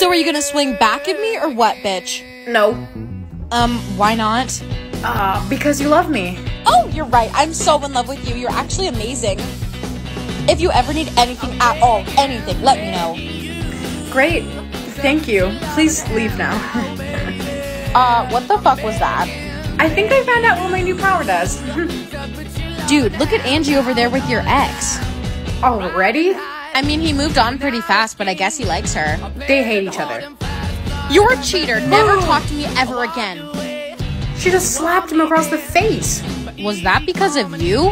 So are you gonna swing back at me or what, bitch? No. Why not? Because you love me. Oh, you're right. I'm so in love with you. You're actually amazing. If you ever need anything at all, anything, let me know. Great. Thank you. Please leave now. What the fuck was that? I think I found out what my new power does. Dude, look at Angie over there with your ex. Already? I mean, he moved on pretty fast, but I guess he likes her. They hate each other. You're a cheater. Never talk to me ever again. She just slapped him across the face. Was that because of you?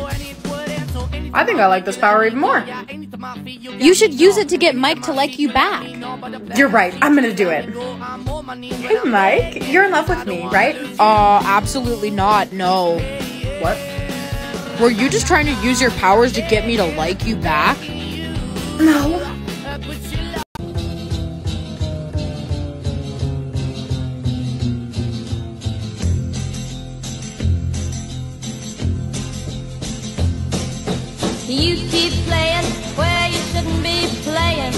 I think I like this power even more. You should use it to get Mike to like you back. You're right. I'm gonna do it. Hey, Mike. You're in love with me, right? Absolutely not. No. What? Were you just trying to use your powers to get me to like you back? No. You keep playing where you shouldn't be playing,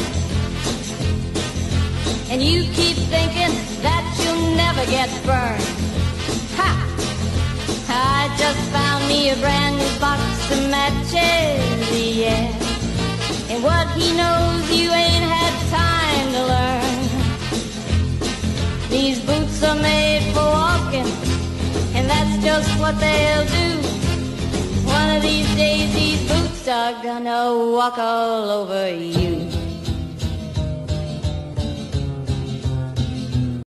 and you keep thinking that you'll never get burned. Ha! I just found me a brand new box of matches, yeah. And what he knows you ain't had time to learn. These boots are made for walking, and that's just what they'll do. One of these days these boots are gonna walk all over you.